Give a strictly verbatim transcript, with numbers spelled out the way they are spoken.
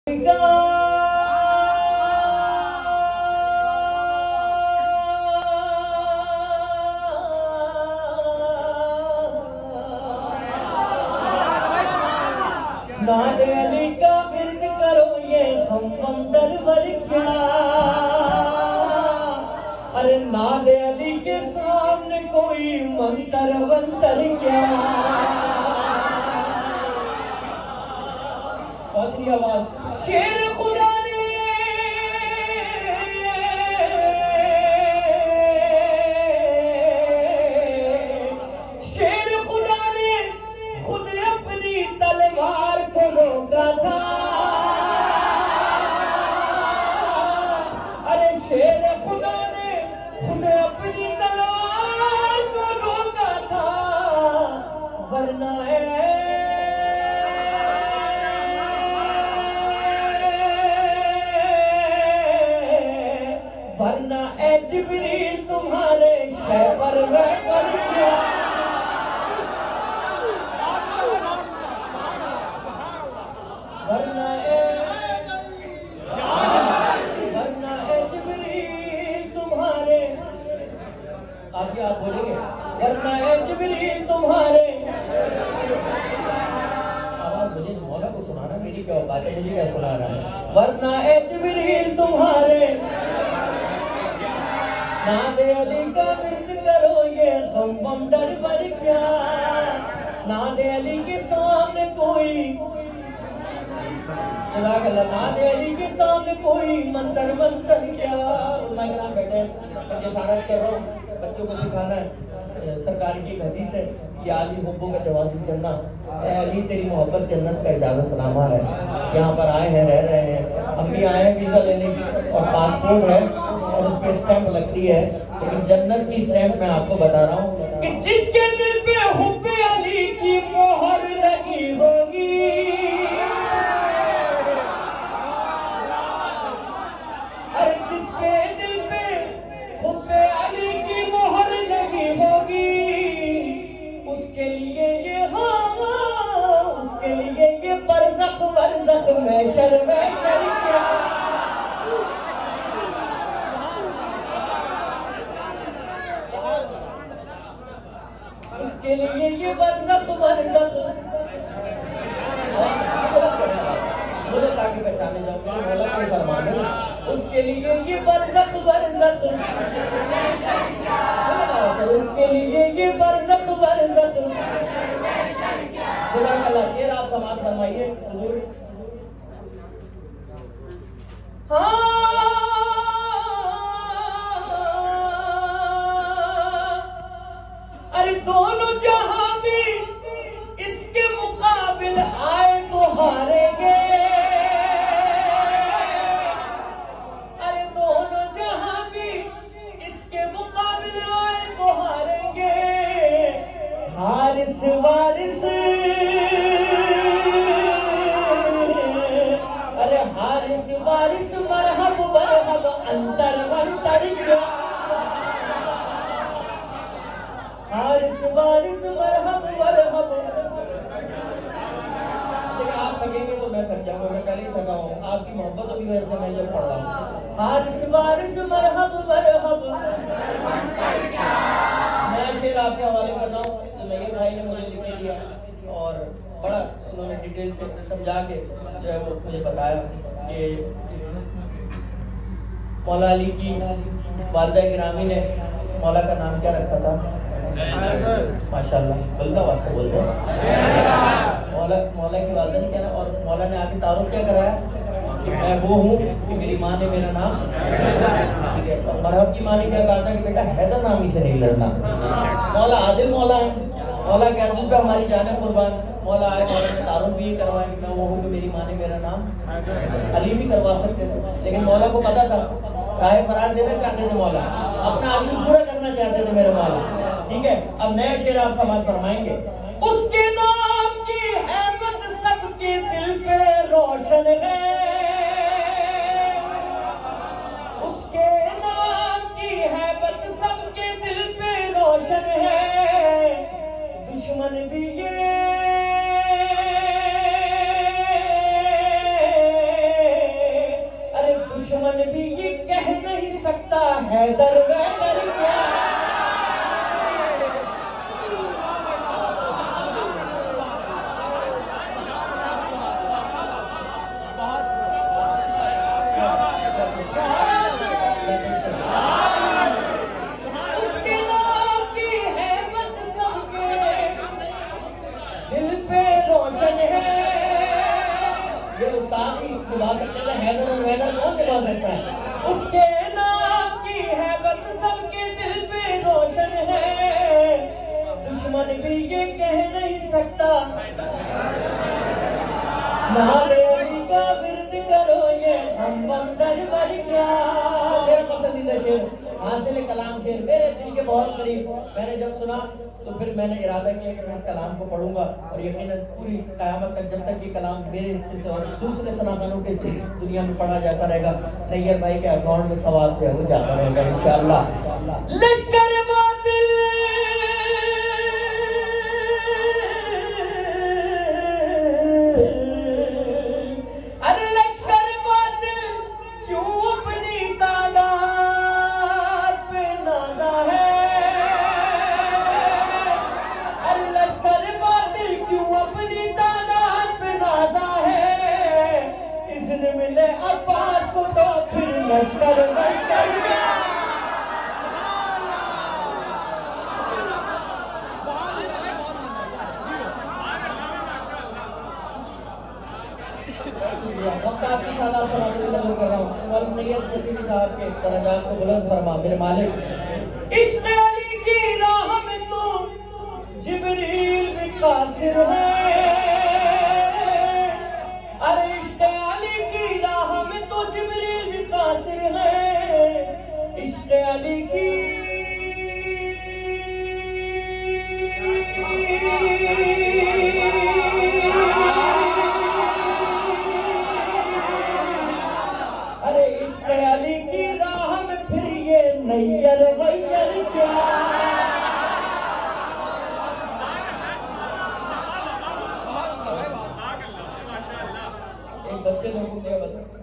नादे अली का विरद करो ये हम मंदर वर क्या। अरे नादे अली के सामने कोई मंतर वंतर क्या। पहुंच रही आवाज। शेर खुदा ने शेर खुदा ने खुद अपनी तलवार को रोका था। अरे शेर खुदा ने खुद अपनी तलवार को रोका था। वरना वरना ए जिब्रील तुम्हारे शय पर वह कर क्या। वरना ए वरना ए जिब्रील तुम्हारे आगे आप बोलेंगे। वरना ए जिब्रील तुम्हारे आवाज मुझे मौला को सुनाना, मेरी क्या औकात है, मुझे क्या सुना रहा है। वरना ए जिब्रील तुम्हारे नादे अली का विरद करो ये हम बंदर पर क्या। नादे अली के सामने कोई नादे अली के सामने कोई मंतर मंतर क्या। बैठे सारा कर रहा हूँ, बच्चों को सिखाना है। सरकार की एक हदीस है, या अली हुब्बो का जवाब करना। अली तेरी मोहब्बत जन्नत का इजाजतनामा है। यहाँ पर आए हैं, रह रहे हैं, हम भी आए हैं वीजा लेने की, और पासपोर्ट है और उस पर स्टैंप लगती है। लेकिन जन्नत की स्टैंप मैं आपको बता रहा हूँ कि जिसके दिल पे हुब्बे अली की मोहर लगी होगी, अरे जिसके दिल पे हुब्बे अली की मोहर लगी होगी, उसके लिए ये हाँ उसके लिए ये बरज़ख बरज़ख महशर महशर क्या। उसके लिए ये बरज़ख बरज़ख बोलो ताकि पहचाने जाओ, बोला कोई फरमान है। उसके लिए ये बरज़ख बरज़ख उसके लिए ये बरज़ख बरज़ख। जज़ाकल्लाह खैर, आप समाअत फरमाइए हुजूर। अरे दोनों जहां भी इसके मुकाबिल आए तो हारेंगे। अरे दोनों जहां भी इसके मुकाबिल आए तो हारेंगे। हारिस वारिस अरे हारिस वारिस मरहब मरहब अंतर अंतर क्या। हारिस वारिस मरहब मरहब। लेकिन आप थकेंगे तो मैं थक जाऊंगा, मैं पहले ही थका हूँ। आपकी मोहब्बत अभी वैसे मैं जब पढ़ रहा हूँ। हारिस वारिस मरहब मरहब। मैं शेर आपके हवाले कर रहा हूँ, तो नईर भाई ने मुझे लिख के दिया और बड़ा उन्होंने डिटेल से समझा के जो है वो मुझे बताया कि मौला अली की वालिदा गिरामी ने मौला का नाम क्या रखा था। माशाल्लाह, बल्ला वास्ते बोल रहे मौला मौला की वालिदा ने क्या, और मौला ने आके तारुफ क्या कराया कि मैं वो हूँ कि मेरी माँ ने मेरा नाम, ठीक है। और मरहब की माँ ने क्या कहा था कि बेटा हैदर नामी से नहीं लड़ना। मौला आदिल मौला है, मौला के दिल पे हमारी जाने कुर्बान। मौला आए, मौला ने तारुफ भी करवाया कि मैं वो हूँ कि मेरी माँ ने मेरा नाम अली भी करवा सकते थे। लेकिन मौला को पता था, राह फरार देना चाहते थे मौला, अपना आजू पूरा करना चाहते थे मेरे मौला, ठीक है। अब नया शेर आप समाज फरमाएंगे। उसके नाम की हैबत सबके दिल पे रोशन है। उसके नाम की हैबत सबके दिल पे रोशन है। दुश्मन भी ये दुश्मन भी ये कह नहीं सकता हैदर वैदर क्या। उसके नाम की हैबत सबके दिल पे रोशन है। ये उस्ताद ही निभा सकते हैं, हैदर और वैदर कौन निभा सकता है। उसके नाम की हैबत सबके दिल पे रोशन है। दुश्मन भी ये कह नहीं सकता नारे अली का विरद करो ये हम बंदर बर क्या। मेरा पसंदीदा शेर हासिल कलाम शेर, मेरे दिल के बहुत करीब। मैंने जब सुना तो फिर मैंने इरादा किया कि मैं इस कलाम को पढ़ूंगा और यकीनन पूरी क़यामत तक जब तक ये कलाम मेरे हिस्से से और दूसरे सनातनों के हिस्से से दुनिया में पढ़ा जाता रहेगा, नैयर भाई के अकाउंट में सवाल जो है वो जाता रहेगा इंशाअल्लाह। लश्कर बातिल अरे लश्कर बातिल क्यों अपनी तादाद पे नाज़ा है। अरे लश्कर बातिल क्यों अपनी तादाद पे नाज़ा है। इज़्न मिले अब्बास को तो फिर लश्कर लश्कर वक्त आपकी सादा फरमाने कर रहा हूँ और नैयर शकील साहब के दरजात को बुलंद फरमा मेरे मालिक। इश्क़ अली की राह में तो जिब्रील भी कासिर है। अरे इश्क़ अली की राह में तो जिब्रील भी कासिर है। इश्क़ अली की अरे इश्क़ अली की राह में फिर ये नैयर वैयर क्या। एक बच्चे लोगों को बस